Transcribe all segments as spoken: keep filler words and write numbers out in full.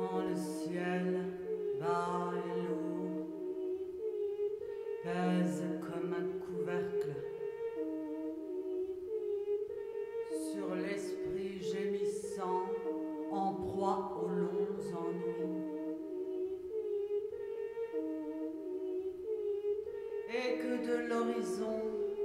quand le ciel bas et lourd pèse comme un couvercle sur l'esprit gémissant en proie aux longs ennuis, et que de l'horizon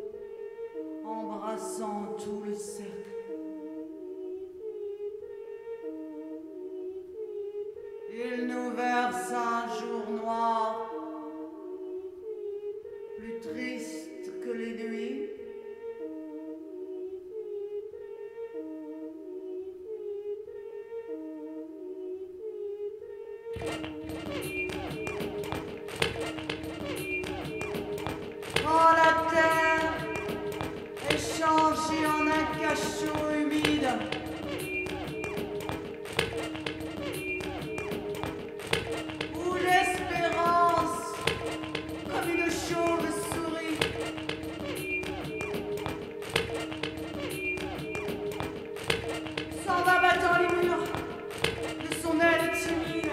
embrassant tout le cercle, il nous verse un jour noir, plus triste que les nuits, quand la terre est changée en un cachot humide, où l'espérance, comme une chauve-souris, s'en va battant les murs de son aile timide.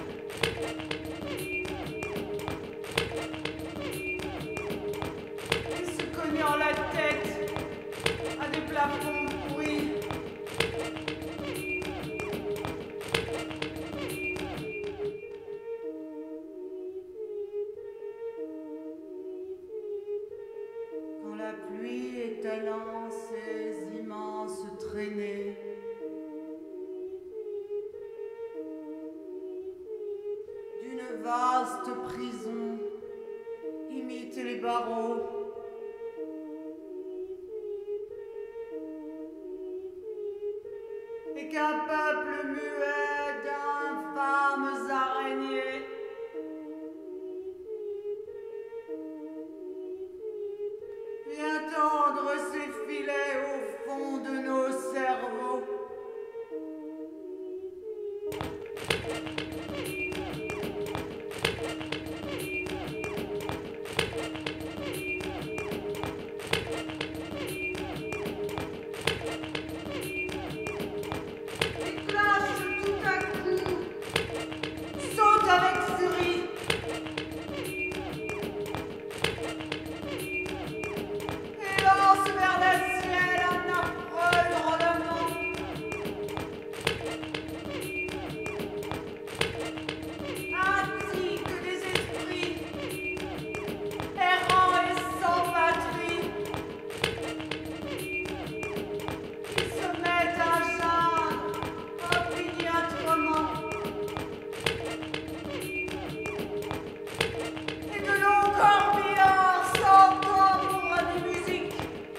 Et se cognant la tête à des plafonds pourris. Quand la pluie étalant ses immenses traînées, d'une vaste prison imite les barreaux, et qu'un peuple muet d'infâmes araignées vient tendre ses filets au fond de nos cerveaux. Il clash tout à coup, saute avec furie, et lance vers le ciel un affreux hurlement. Ainsi que des esprits errants et sans patrie, qui se mettent à geindre opiniâtrement, et de longs corbillards s'entendent pour des musiques.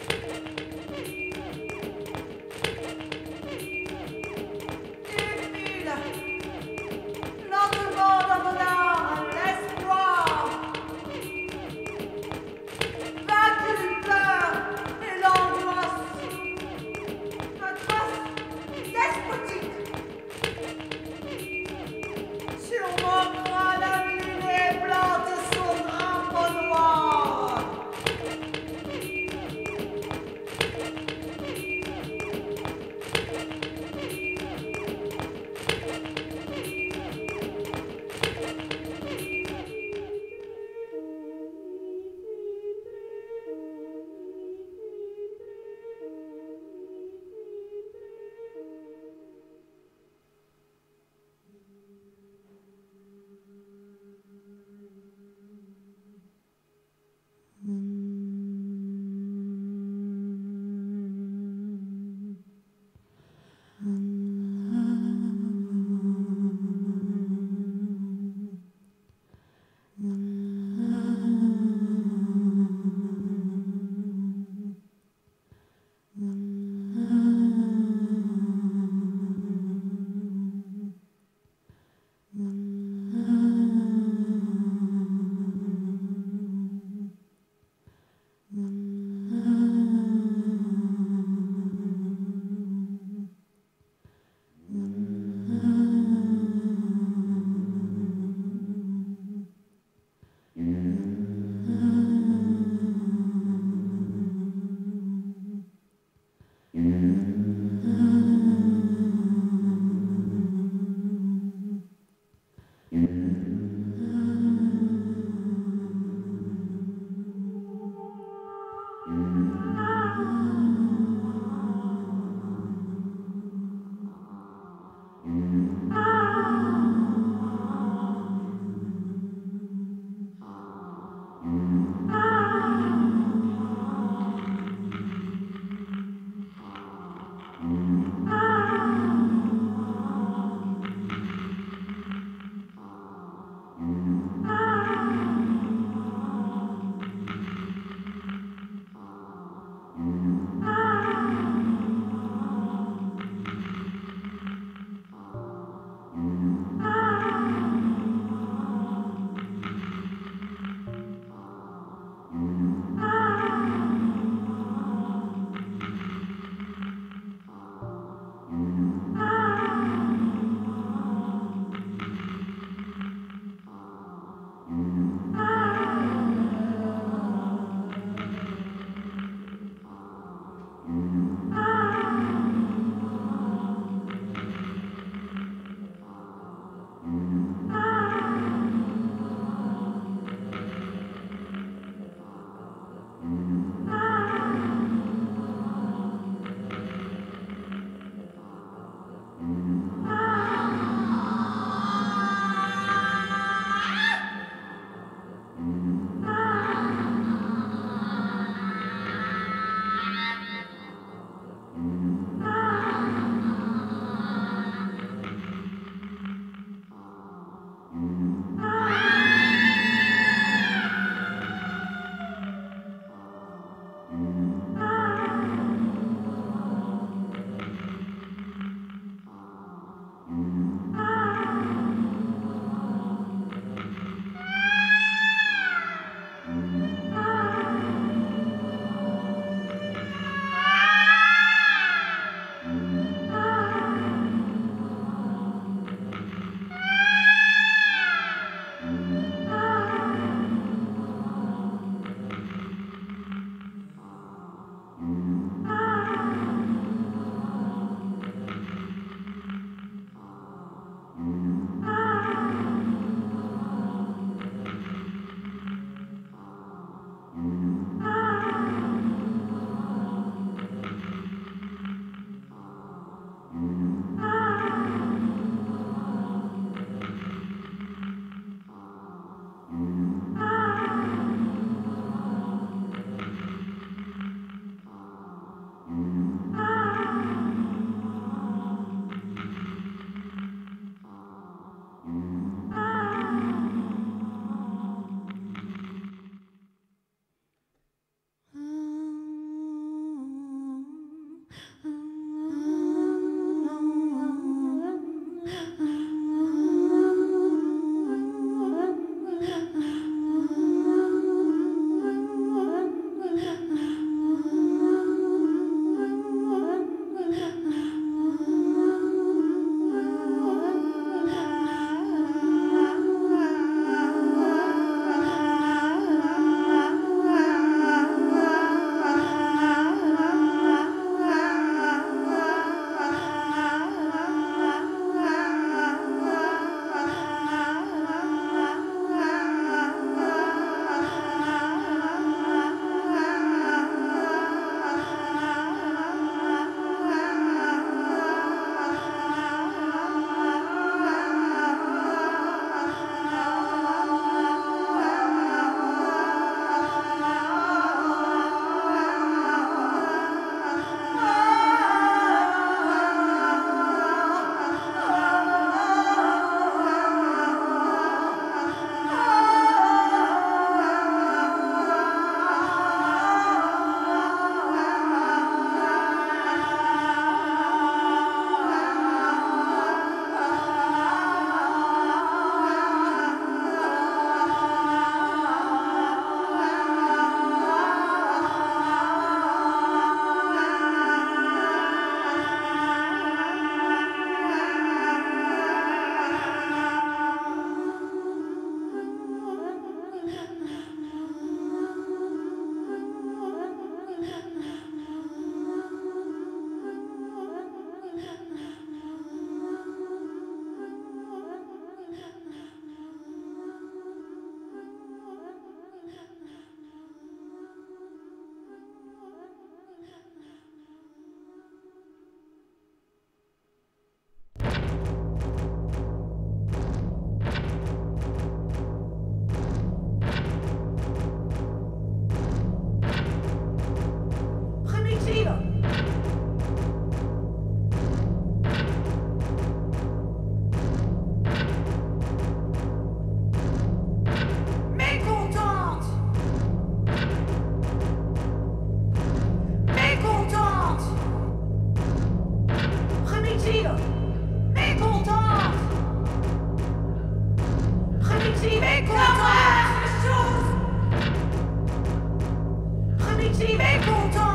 Défile lentement dans mon âme l'espoir, vaincu du peur et l'angoisse, atroce, despotique. Sur mon crâne incliné plante son drapeau noir. positive et content.